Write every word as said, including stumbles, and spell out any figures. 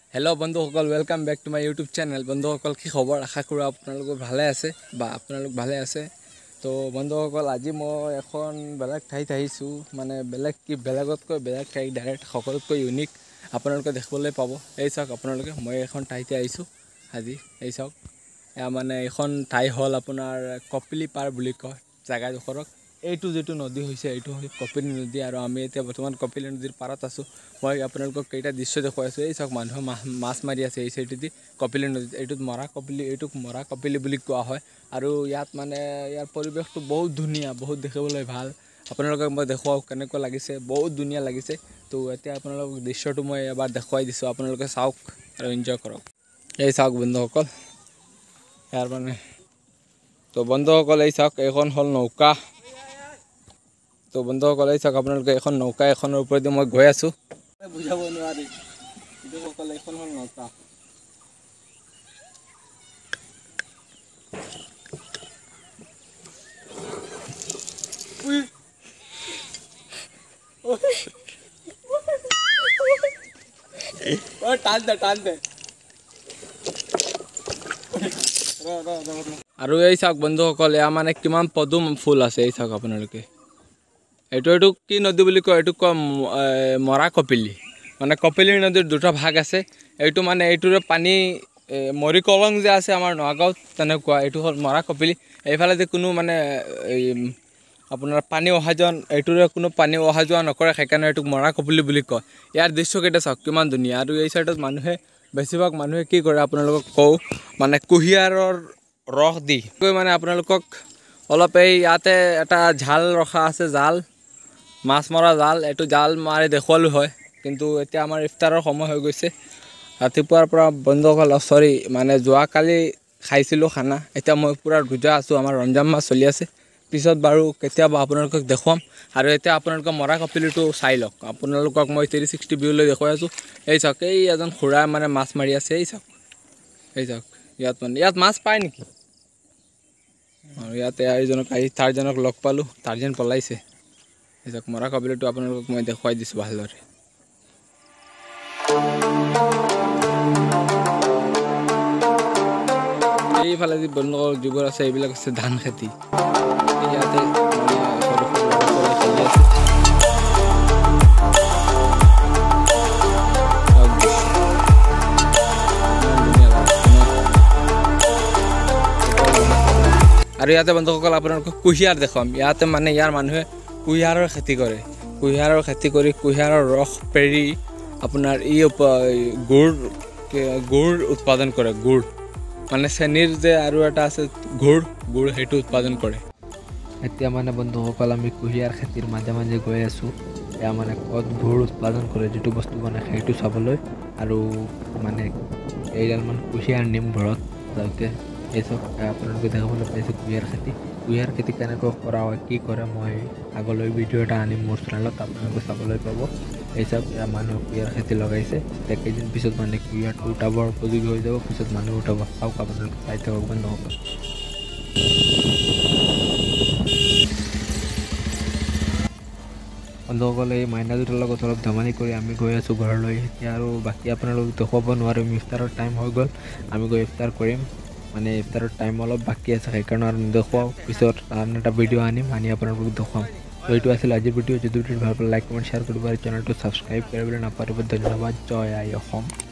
Hello बंधुসকল welcome back to my YouTube channel. बंधुসকল কি খবৰ? আশা কৰোঁ আপোনালোক ভালে আছে বা আপোনালোক ভালে আছে। তো বন্ধুসকল আজি মই এখন বেলেগ ঠাইত আহিছোঁ, মানে বেলেগ কি বেলেগতকৈ বেলেগ ঠাই ডাইৰেক্ট সকলোতকৈ ইউনিক আপোনালোকে দেখিবলৈ পাব। এই চাওক আপোনালোকে মই এখন ঠাইতে আহিছোঁ আজি। এই চাওক এয়া মানে এখন ঠাই হ'ল আপোনাৰ কপিলি পাৰ বুলি কয় জেগাডোখৰক। এইটো যেটো নদী হৈছে এইটো হ'ল কপিলি নদী আৰু আমি এতিয়া বৰ্তমান কপিলি নদীৰ পাৰত আছোঁ। মই আপোনালোকক কেইটা দৃশ্য দেখুৱাই আছোঁ। এই চাওক মানুহে মাছ মাৰি আছে এই চাইডেদি কপিলি নদীত। এইটোত মৰা কপিলি, এইটোক মৰা কপিলি বুলি কোৱা হয়। আৰু ইয়াত মানে ইয়াৰ পৰিৱেশটো বহুত ধুনীয়া, বহুত দেখিবলৈ ভাল। আপোনালোকক মই দেখুৱাওঁ কেনেকুৱা লাগিছে, বহুত ধুনীয়া লাগিছে। তো এতিয়া আপোনালোকক দৃশ্যটো মই এবাৰ দেখুৱাই দিছোঁ, আপোনালোকে চাওক আৰু এনজয় কৰক। এই চাওক বন্ধুসকল ইয়াৰ মানে তো বন্ধুসকল এই চাওক এইখন হ'ল নৌকা। তো বন্ধুসকল এই চাওক আপোনালোকে এখন নৌকা এখনৰ ওপৰেদি মই গৈ আছোঁ। বুজাব নোৱাৰি বন্ধুসকল এইখন হ'ল নৌকা। টান দে টান দে আৰু এই চাওক বন্ধুসকল এয়া মানে কিমান পদুম ফুল আছে। এই চাওক আপোনালোকে এইটো এইটো কি নদী বুলি কয়? এইটো কয় মৰা কপিলি। মানে কপিলি নদীৰ দুটা ভাগ আছে। এইটো মানে এইটোৰে পানী মৰি কলং যে আছে আমাৰ নগাঁৱত তেনেকুৱা। এইটো হ'ল মৰা কপিলি। এইফালে যে কোনো মানে এই আপোনাৰ পানী অহা যোৱা, এইটোৰে কোনো পানী অহা যোৱা নকৰে, সেইকাৰণে এইটোক মৰা কপিলি বুলি কয়। ইয়াৰ দৃশ্যকেইটা চাওক কিমান ধুনীয়া। আৰু এই চাইডত মানুহে বেছিভাগ মানুহে কি কৰে আপোনালোকক কওঁ, মানে কুঁহিয়াৰৰ ৰস দি মানে আপোনালোকক অলপ এই ইয়াতে এটা জাল ৰখা আছে, জাল মাছ মৰা জাল। এইটো জাল মাৰি দেখুৱালোঁ হয়, কিন্তু এতিয়া আমাৰ ইফতাৰৰ সময় হৈ গৈছে। ৰাতিপুৱাৰ পৰা বন্ধুসকল চৰি মানে যোৱাকালি খাইছিলোঁ খানা। এতিয়া মই পূৰা ৰোজা আছোঁ, আমাৰ ৰমজান মাহ চলি আছে। পিছত বাৰু কেতিয়াবা আপোনালোকক দেখুৱাম। আৰু এতিয়া আপোনালোকে মৰা কপিলিটো চাই লওক। আপোনালোকক মই থ্ৰী ছিক্সটি ভিউলৈ দেখুৱাই আছোঁ। এই চাওক এই এজন খুৰা মানে মাছ মাৰি আছে। এই চাওক এই চাওক ইয়াত মানে ইয়াত মাছ পায় নেকি? আৰু ইয়াতে এইজনক আহি থাৰজনক লগ পালোঁ, থাৰজন পলাইছে। এই চাওক মৰা কপিলিটো আপোনালোকক মই দেখুৱাই দিছোঁ ভালদৰে। এইফালে যি বন্ধুসকল যিবোৰ আছে এইবিলাক আছে ধান খেতি। ইয়াতে আৰু ইয়াতে বন্ধুসকল আপোনালোকক কুঁহিয়াৰ দেখুৱাম। ইয়াতে মানে ইয়াৰ মানুহে কুঁহিয়াৰৰ খেতি কৰে। কুঁহিয়াৰৰ খেতি কৰি কুঁহিয়াৰৰ ৰস পেৰি আপোনাৰ ই গুড় গুড় উৎপাদন কৰে। গুড় মানে চেনীৰ যে আৰু এটা আছে গুড় গুড় সেইটো উৎপাদন কৰে। এতিয়া মানে বন্ধুসকল আমি কুঁহিয়াৰ খেতিৰ মাজে মাজে গৈ আছোঁ। এয়া মানে ক'ত গুড় উৎপাদন কৰে, যিটো বস্তু বনায় সেইটো চাবলৈ। আৰু মানে এইডাল মানে কুঁহিয়াৰ নিম ঘৰত যাওঁতে এই চব আপোনালোকে দেখিবলৈ পাইছে কুঁহিয়াৰ খেতি। কুঁহিয়াৰ খেতি কেনেকৈ কৰা হয়, কি কৰে, মই আগলৈ ভিডিঅ' এটা আনিম মোৰ চেনেলত, আপোনালোকে চাবলৈ পাব। এই চব মানুহে কুঁহিয়াৰ খেতি লগাইছে। এতিয়া কেইদিন পিছত মানে কুঁহিয়াৰটো উঠাবৰ উপযোগী হৈ যাব, পিছত মানুহ উঠাব। চাওক আপোনালোকে চাই থাকক বন্ধুসকল। বন্ধুসকলে এই মাইনা দুটাৰ লগত অলপ ধেমালি কৰি আমি গৈ আছোঁ ঘৰলৈ। এতিয়া আৰু বাকী আপোনালোকক দেখুৱাব নোৱাৰিম, ইফতাৰৰ টাইম হৈ গ'ল। আমি গৈ ইফতাৰ কৰিম, মানে ইফতাৰৰ টাইম অলপ বাকী আছে, সেইকাৰণে আৰু নেদেখুৱাওঁ। পিছত আন এটা ভিডিঅ' আনিম, আনি আপোনালোকক দেখুৱাম। তো এইটো আছিল আজিৰ ভিডিঅ'। যদি ভিডিঅ'টো ভাল পালে লাইক কমেণ্ট শ্বেয়াৰ কৰিব আৰু চেনেলটো ছাবস্ক্ৰাইব কৰিবলৈ নাপাহৰিব। ধন্যবাদ। জয় আই অসম।